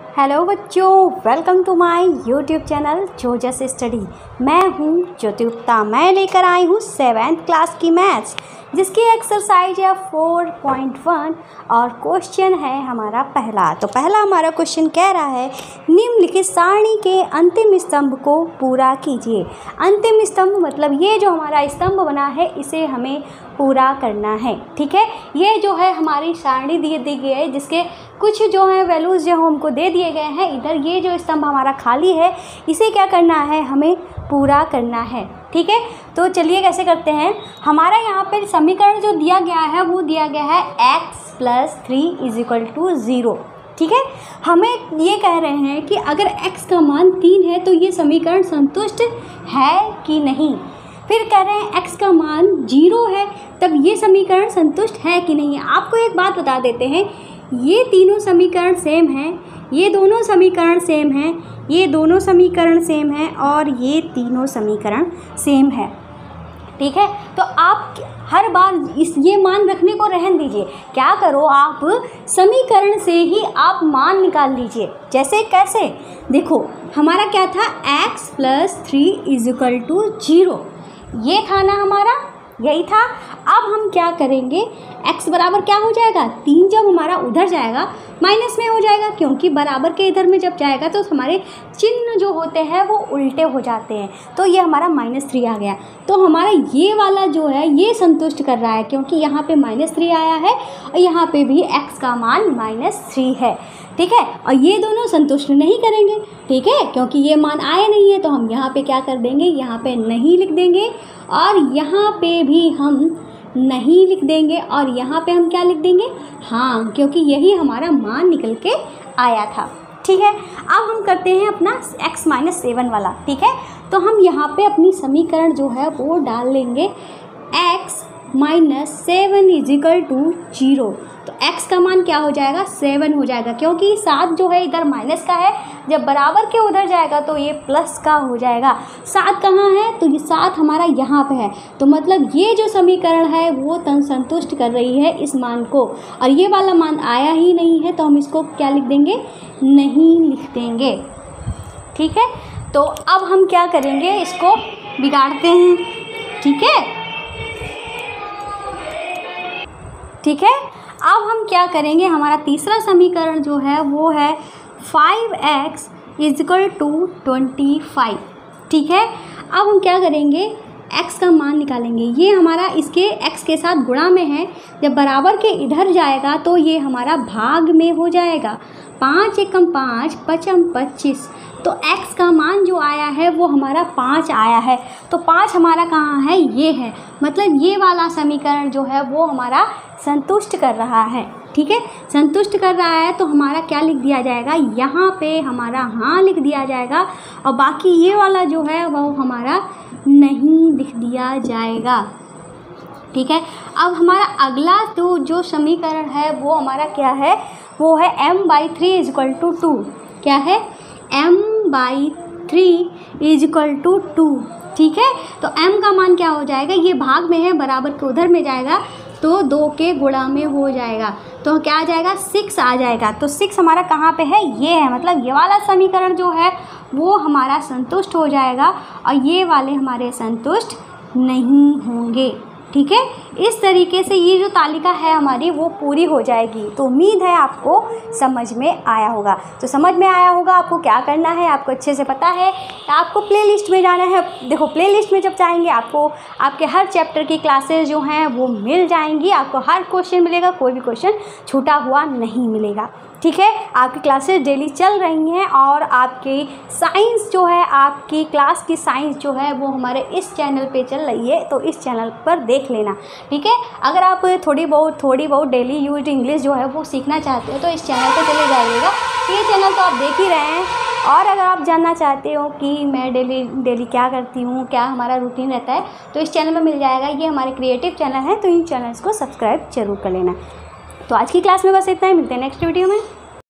Hello बच्चों, welcome to my YouTube channel जोजस study. मैं हूँ ज्योति गुप्ता। मैं लेकर आई हूँ 7th क्लास की मैथ्स, जिसकी एक्सरसाइज है 4.1 और क्वेश्चन है हमारा पहला। तो पहला हमारा क्वेश्चन कह रहा है निम्नलिखित सारणी के अंतिम स्तंभ को पूरा कीजिए। अंतिम स्तंभ मतलब ये जो हमारा स्तंभ बना है इसे हमें पूरा करना है। ठीक है, ये जो है हमारी सारणी दी गई है, जिसके कुछ जो है वैल्यूज़ जो हमको दे दिए गए हैं। इधर ये जो स्तंभ हमारा खाली है इसे क्या करना है, हमें पूरा करना है। ठीक है, तो चलिए कैसे करते हैं। हमारा यहाँ पर समीकरण जो दिया गया है वो दिया गया है x + 3 = 0। ठीक है, हमें ये कह रहे हैं कि अगर x का मान 3 है तो ये समीकरण संतुष्ट है कि नहीं। फिर कह रहे हैं x का मान 0 है तब ये समीकरण संतुष्ट है कि नहीं। आपको एक बात बता देते हैं, ये तीनों समीकरण सेम हैं, ये दोनों समीकरण सेम हैं, ये दोनों समीकरण सेम हैं और ये तीनों समीकरण सेम है। ठीक है, तो आप हर बार ये मान रखने को रहन दीजिए। क्या करो, आप समीकरण से ही आप मान निकाल लीजिए। जैसे कैसे, देखो हमारा क्या था, x + 3 = 0। ये था ना हमारा, यही था। अब हम क्या करेंगे, x बराबर क्या हो जाएगा, 3 जब हमारा उधर जाएगा माइनस में हो जाएगा, क्योंकि बराबर के इधर में जब जाएगा तो हमारे चिन्ह जो होते हैं वो उल्टे हो जाते हैं। तो ये हमारा -3 आ गया। तो हमारा ये वाला जो है ये संतुष्ट कर रहा है, क्योंकि यहाँ पे -3 आया है और यहाँ पे भी x का मान -3 है। ठीक है, और ये दोनों संतुष्ट नहीं करेंगे। ठीक है, क्योंकि ये मान आया नहीं है तो हम यहाँ पे क्या कर देंगे, यहाँ पे नहीं लिख देंगे और यहाँ पे भी हम नहीं लिख देंगे और यहाँ पे हम क्या लिख देंगे, हाँ, क्योंकि यही हमारा मान निकल के आया था। ठीक है, अब हम करते हैं अपना x - 7 वाला। ठीक है, तो हम यहाँ पे अपनी समीकरण जो है वो डाल लेंगे x - 7 = 0। तो x का मान क्या हो जाएगा, 7 हो जाएगा, क्योंकि 7 जो है इधर माइनस का है, जब बराबर के उधर जाएगा तो ये प्लस का हो जाएगा। 7 कहाँ है, तो ये 7 हमारा यहाँ पे है। तो मतलब ये जो समीकरण है वो संतुष्ट कर रही है इस मान को, और ये वाला मान आया ही नहीं है तो हम इसको क्या लिख देंगे, नहीं लिख देंगे। ठीक है, तो अब हम क्या करेंगे, इसको बिगाड़ते हैं। ठीक है, ठीक है, अब हम क्या करेंगे, हमारा तीसरा समीकरण जो है वो है 5x = 25। ठीक है, अब हम क्या करेंगे, x का मान निकालेंगे। ये हमारा इसके x के साथ गुणा में है, जब बराबर के इधर जाएगा तो ये हमारा भाग में हो जाएगा। 5 × 5 = 25। तो x का मान जो आया है वो हमारा 5 आया है। तो 5 हमारा कहाँ है, ये है, मतलब ये वाला समीकरण जो है वो हमारा संतुष्ट कर रहा है। ठीक है, संतुष्ट कर रहा है तो हमारा क्या लिख दिया जाएगा, यहाँ पे हमारा हाँ लिख दिया जाएगा और बाकी ये वाला जो है वो हमारा नहीं लिख दिया जाएगा। ठीक है, अब हमारा अगला तो जो समीकरण है वो हमारा क्या है, वो है m/3 = 2। क्या है, m/3 = 2। ठीक है, तो m का मान क्या हो जाएगा, ये भाग में है, बराबर के उधर में जाएगा तो 2 के गुणा में हो जाएगा, तो क्या आ जाएगा, 6 आ जाएगा। तो 6 हमारा कहाँ पे है, ये है, मतलब ये वाला समीकरण जो है वो हमारा संतुष्ट हो जाएगा और ये वाले हमारे संतुष्ट नहीं होंगे। ठीक है, इस तरीके से ये जो तालिका है हमारी वो पूरी हो जाएगी। तो उम्मीद है आपको समझ में आया होगा। तो समझ में आया होगा, आपको क्या करना है, आपको अच्छे से पता है। आपको प्लेलिस्ट में जाना है। देखो प्लेलिस्ट में जब जाएंगे आपको आपके हर चैप्टर की क्लासेस जो हैं वो मिल जाएंगी, आपको हर क्वेश्चन मिलेगा, कोई भी क्वेश्चन छूटा हुआ नहीं मिलेगा। ठीक है, आपकी क्लासेस डेली चल रही हैं और आपकी साइंस जो है, आपकी क्लास की साइंस जो है वो हमारे इस चैनल पे चल रही है, तो इस चैनल पर देख लेना। ठीक है, अगर आप थोड़ी बहुत डेली यूज्ड इंग्लिश जो है वो सीखना चाहते हो तो इस चैनल पर चले जाइएगा। ये चैनल तो आप देख ही रहे हैं, और अगर आप जानना चाहते हो कि मैं डेली क्या करती हूँ, क्या हमारा रूटीन रहता है, तो इस चैनल में मिल जाएगा। ये हमारे क्रिएटिव चैनल है, तो इन चैनल्स को सब्सक्राइब जरूर कर लेना। तो आज की क्लास में बस इतना ही, मिलते हैं नेक्स्ट वीडियो में।